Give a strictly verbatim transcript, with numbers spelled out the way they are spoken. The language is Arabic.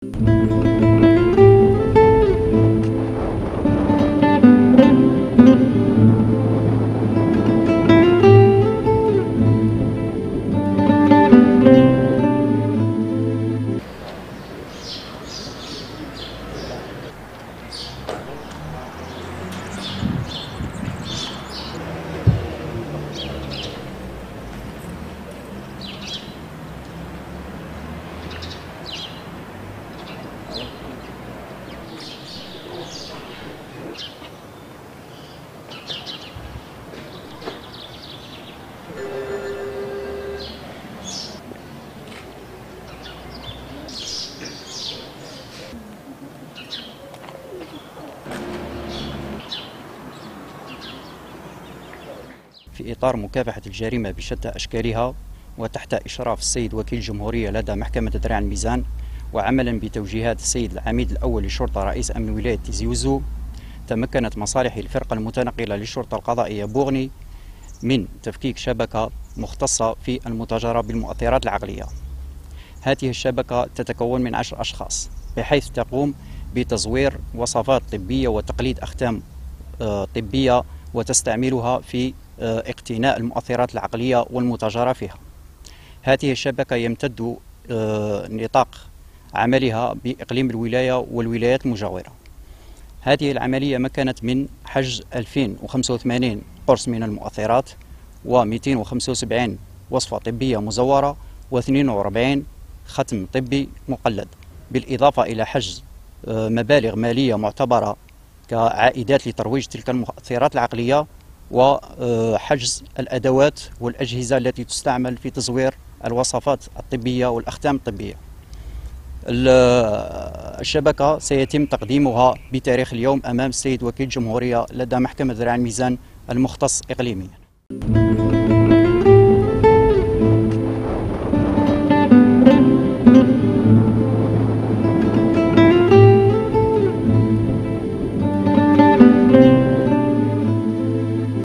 في إطار مكافحة الجريمة بشتى أشكالها وتحت إشراف السيد وكيل الجمهورية لدى محكمة درع الميزان، وعملا بتوجيهات السيد العميد الأول للشرطة رئيس أمن ولاية تيزي وزو، تمكنت مصالح الفرقة المتنقلة للشرطة القضائية بوغني من تفكيك شبكة مختصة في المتاجرة بالمؤثرات العقلية. هذه الشبكة تتكون من عشر أشخاص، بحيث تقوم بتزوير وصفات طبية وتقليد أختام طبية وتستعملها في اقتناء المؤثرات العقلية والمتاجرة فيها. هذه الشبكة يمتد نطاق عملها بإقليم الولاية والولايات المجاورة. هذه العملية مكنت من حجز ألفين وخمسة وثمانين قرص من المؤثرات ومئتين وخمسة وسبعين وصفة طبية مزورة واثنين وأربعين ختم طبي مقلد، بالإضافة إلى حجز مبالغ مالية معتبرة كعائدات لترويج تلك المؤثرات العقلية، وحجز الأدوات والأجهزة التي تستعمل في تزوير الوصفات الطبية والأختام الطبية. الشبكة سيتم تقديمها بتاريخ اليوم أمام السيد وكيل الجمهورية لدى محكمة درع الميزان المختص إقليميا.